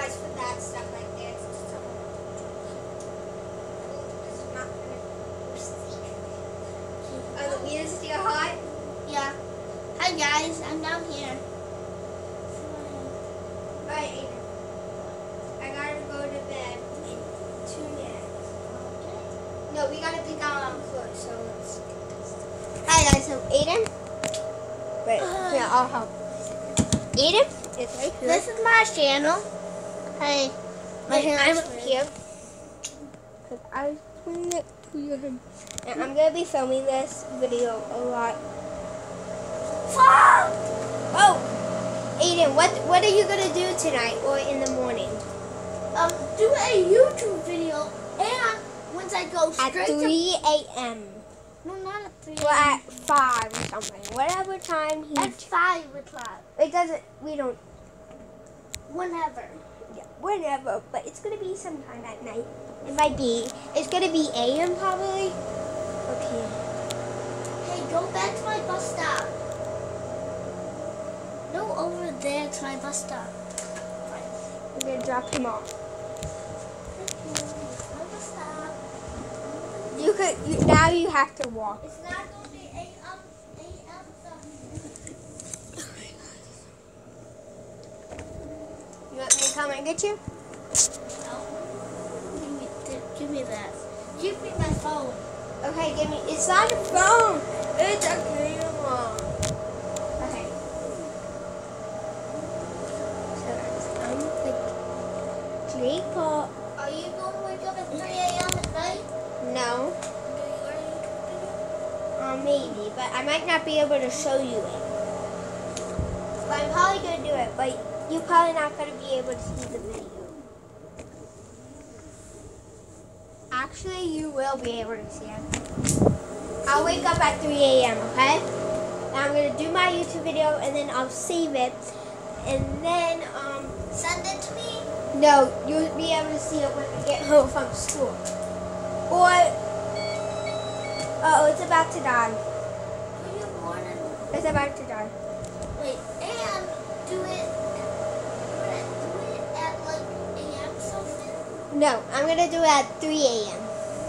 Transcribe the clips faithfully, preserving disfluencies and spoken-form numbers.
guys for that stuff like that. So, it's not gonna. Are the wheels still hot? Yeah. Hi guys, I'm down here. Alright, Aiden. I gotta go to bed in two minutes. No, we gotta pick out our clothes, so let's. Hi guys, so Aiden. Wait, Uh, here, I'll help. Aiden is right here. This is my channel. Hey, my And I'm channel's up here. Cause I was putting it to him. And I'm gonna be filming this video a lot. Oh, Aiden, what what are you gonna do tonight or in the morning? Um, do a YouTube video, and once I go At straight three a m to no, not at three. Or at five or something. Whatever time he. At five o'clock. It doesn't. We don't. Whenever. Yeah, whenever. But it's gonna be sometime at night. It might be. It's gonna be a m probably. Okay. Hey, go back to my bus stop. No, over there to my bus stop. We're gonna drop him off. My bus stop. You could. You, now you have to walk. It's not going to be eight um eight um something. You want me to come and get you? No. Give me, give me that. Give me my phone. Okay, give me. It's not a phone. It's a camera. Okay. So guys, I'm like Drake Paul. Are you going to wake up at three a m at night? No, Do you are you uh, maybe, but I might not be able to show you it. But I'm probably gonna do it. But you're probably not gonna be able to see the video. Actually, you will be able to see it. I'll wake up at three a m, okay? And I'm going to do my YouTube video, and then I'll save it. And then, um... send it to me? No, you'll be able to see it when I get home from school. Or... Uh oh, it's about to die. Good morning. It's about to die. Wait, and do it, do it, do it at like a m something? No, I'm going to do it at three a m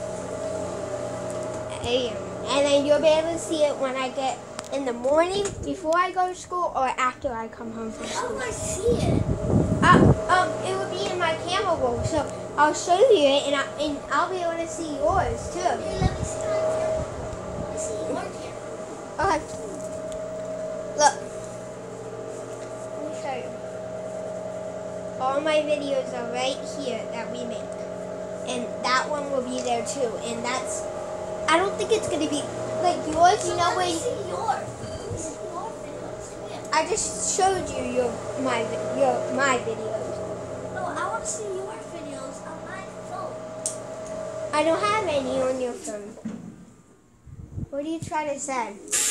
a m And then you'll be able to see it when I get in the morning, before I go to school, or after I come home from How school. do I see it? Uh, um, it will be in my camera roll, so I'll show you it, and, I, and I'll be able to see yours, too. Hey, let me see my camera. Let me see your camera. Okay. Look. Let me show you. All my videos are right here that we make. And that one will be there, too. And that's... I don't think it's going to be like yours, So you know, let where me you, see yours. Let me see your videos. Yeah. I just showed you your my vi- your my videos. No, I want to see your videos on my phone. I don't have any on your phone. What are you trying to say?